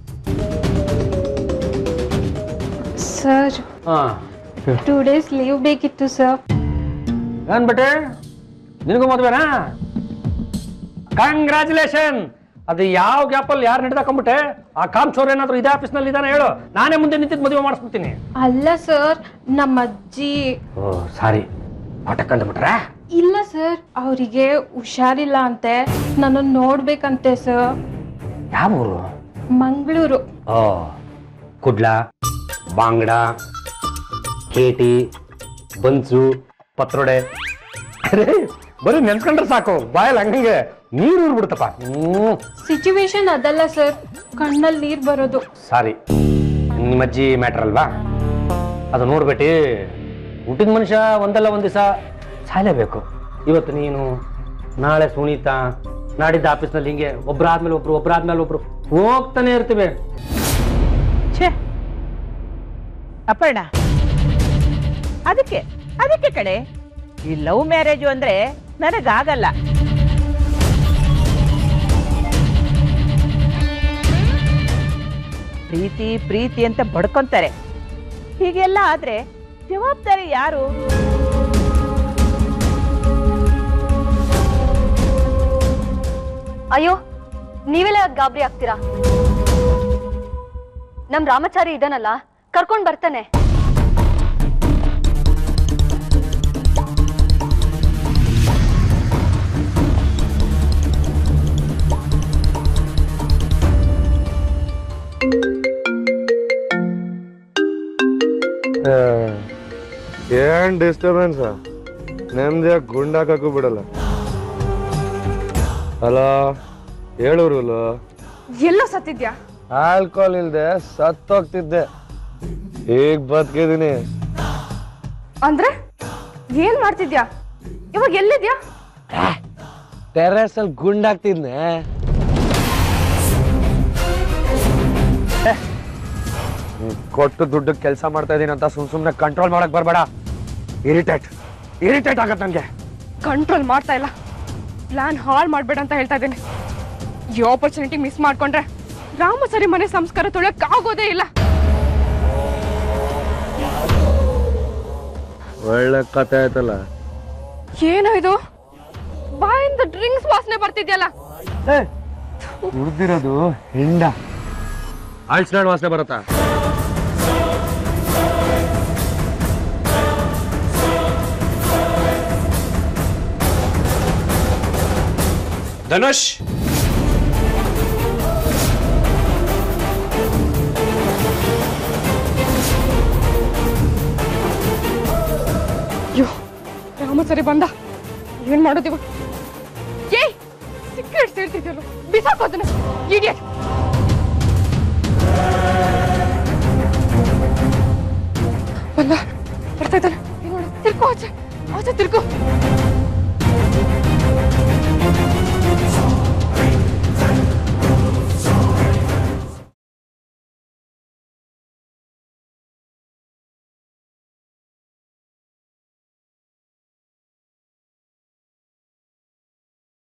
ಸರ್, ಟೂ ಡೇಸ್ ಲೀವ್ ಬೇಕಿತ್ತು ಸರ್. ಏನ್ ಬಟ್ಟೆ ನಿನಗೂ ಮದ್ವೆನಾ? ಕಂಗ್ರ್ಯಾಚುಲೇಷನ್. ಅದು ಯಾವ ಗ್ಯಾಪಲ್ಲಿ ಯಾರು ನಡೆದಾಕೊಂಡ್ಬಿಟ್ಟೆ? ಆ ಕಾಮ್ಚೋರ್ ಏನಾದ್ರು ಇದೇ ಆಫೀಸ್ ನಲ್ಲಿ ಇದಾನೆ ಹೇಳು, ನಾನೇ ಮುಂದೆ ನಿಂತಿದ್ದು ಮದುವೆ ಮಾಡಿಸ್ಬಿಡ್ತೀನಿ. ಅಲ್ಲ ಸರ್, ನಮ್ಮ ಅಜ್ಜಿ. ಓ ಸಾರಿ, ಹೊಟ್ಟಕ್ಕಂಡ್ಬಿಟ್ರೆ? ಇಲ್ಲ ಸರ್, ಅವರಿಗೆ ಹುಷಾರಿಲ್ಲ ಅಂತೆ, ನನ್ನನ್ನು ನೋಡ್ಬೇಕಂತೆ ಸರ್. ಯಾವ ಊರು? ಮಂಗಳೂರು. ಓ, ಕುಡ್ಲ, ಬಾಂಗ್ಡ, ಕೇಟಿ, ಬನ್ಸು, ಪತ್ರೊಡೆ. ಅರೆ ಬರೀ ನೆನ್ಸ್ಕೊಂಡ್ರೆ ಸಾಕು, ಬಾಯಲ್ಲಿ ಹಂಗಂಗೆ ನೀರು ಊರ್ಬಿಡ್ತಪ್ಪ. ಹ್ಮ್ ಸಿಚುವೇಶನ್ ಅದಲ್ಲ ಸರ್, ಕಣ್ಣಲ್ಲಿ ನೀರ್ ಬರೋದು. ಸಾರಿ, ನಿಮ್ಮ ಅಜ್ಜಿ ಮ್ಯಾಟರ್ ಅಲ್ವಾ? ಅದು ನೋಡ್ಬಿಟ್ಟು ಹುಟ್ಟಿದ ಮನುಷ್ಯ ಒಂದಲ್ಲ ಒಂದ್ ದಿವಸ ಸಾಯಲೇಬೇಕು. ಇವತ್ತು ನೀನು, ನಾಳೆ ಸುನೀತಾ, ನಾಡಿದ್ದ ಆಫೀಸ್ನಲ್ಲಿ ಹಿಂಗೆ ಒಬ್ರಾದ್ಮೇಲೆ ಒಬ್ರು ಒಬ್ರಾದ್ಮೇಲೆ ಒಬ್ರು ಹೋಗ್ತಾನೆ ಇರ್ತೀವಿ. ಛೇ ಅಪರ್ಣ, ಅದಕ್ಕೆ ಅದಕ್ಕೆ ಕಡೆ ಈ ಲವ್ ಮ್ಯಾರೇಜು ಅಂದ್ರೆ ನನಗಾಗಲ್ಲ. ಪ್ರೀತಿ ಪ್ರೀತಿ ಅಂತ ಬಡ್ಕೊಂತಾರೆ. ಹೀಗೆಲ್ಲ ಆದ್ರೆ ಜವಾಬ್ದಾರಿ ಯಾರು? ಅಯ್ಯೋ, ನೀವೆಲ್ಲ ಗಾಬರಿ ಆಗ್ತೀರಾ? ನಮ್ ರಾಮಚಾರಿ ಇದನ್ನಲ್ಲ, ಕರ್ಕೊಂಡ್ ಬರ್ತಾನೆ. ಏನ್ ಡಿಸ್ಟರ್ಬೆನ್ಸ್? ನೆಮ್ಮದಿಯಾಗ ಗುಂಡಾಕೂ ಬಿಡಲ್ಲ. ಹಲೋ, ಹೇಳೂರು. ಎಲ್ಲೋ ಸತ್ತಿದ್ಯಾ? ಆಲ್ಕೋಹಾಲ್ ಇಲ್ದೆ ಸತ್ತೋಗ್ತಿದ್ದೆ, ಈಗ ಬದುಕಿದೀನಿ. ಅಂದ್ರೆ ಏನ್ ಮಾಡ್ತಿದ್ಯಾ ಇವಾಗ? ಎಲ್ಲಿದ್ಯಾ? ಟೆರೆಸ್ ಅಲ್ಲಿ ಗುಂಡಾಗ್ತಿದ್ನೆ. ಕೊಟ್ಟು ದುಡ್ಡು ಕೆಲಸ ಮಾಡ್ತಾ ಇದೀನಿ ಅಂತ ಸುಮ್ ಸುಮ್ನೆ ಕಂಟ್ರೋಲ್ ಮಾಡಕ್ ಬರ್ಬೇಡ. ಇರಿಟೇಟ್ ಇರಿಟೇಟ್ ಆಗತ್ತೆ ನನ್ಗೆ. ಕಂಟ್ರೋಲ್ ಮಾಡ್ತಾ ಇಲ್ಲ, ಪ್ಲಾನ್ ಹಾಳು ಮಾಡ್ಬೇಡ ಅಂತ ಹೇಳ್ತಾ ಇದ್ದೀನಿ. ಈ ಆಪರ್ಚುನಿಟಿ ಮಿಸ್ ಮಾಡ್ಕೊಂಡ್ರೆ ರಾಮಚಾರಿ ಮನೆ ಸಂಸ್ಕಾರ ತೊಳಕ್ ಆಗೋದೇ ಇಲ್ಲ. ಒಳ್ಳೆ ಕತೆ ಆಯ್ತಲ್ಲ. ಏನೋ ಇದು, ಬಾಯಿಂದ ಡ್ರಿಂಕ್ಸ್ ವಾಸನೆ ಬರ್ತಿದ್ಯಲ್ಲ. ಕುಡ್ದಿರೋದು ಹೆಂಡ, ಆಳ್ಸ್ನಾಡ್ ವಾಸನೆ ಬರುತ್ತಾ? ಧನುಷ್, ಅಯ್ಯೋ ರಾಮಚಾರಿ ಬಂದ, ಏನ್ ಮಾಡೋದಿವ? ಏಯ್, ಸಿಕ್ರೆಟ್ಸ್ ಹೇಳ್ತಿದ್ಯಲ್ಲ, ಬಿಸಾಕೋದನ್ನ ಇಡಿಯಟ್. ಬಂದ, ಬರ್ತಾ ಇದ್ದಾನೆ. ತಿರ್ಕೋ ಆಚೆ, ಆಚೆ ತಿರ್ಕೋ.